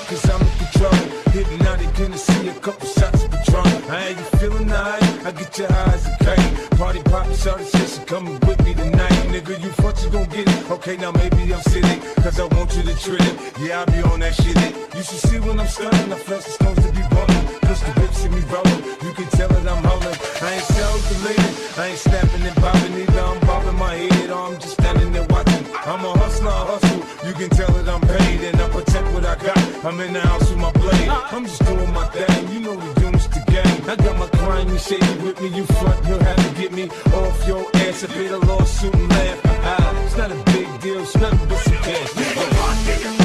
cause I'm in control. Hypnotic, gonna see a couple shots of Patron. How you feeling tonight? I get your eyes a cane. Party poppin', shawty said she coming with me tonight. Nigga, you front, you gon' get it. Okay, now maybe I'm sitting, cause I want you to trip it. Yeah, I be on that shit. You should see when I'm stunning. I flex the stones to be bumping. Push the whips in me rolling. You can tell that I'm holding. I ain't self-deleting. I ain't snapping and popping either. I'm bobbing my head or I'm just standing there watching. I'm a hustler, I hustle. You can tell that I'm paid and I protect what I got. I'm in the house with my blade. I'm just doing my thing. You know the units the game. I got my grimy shady with me. You front, you'll have to get me off your ass. I paid a lawsuit and laugh. It's not a big deal. It's nothing but some cash.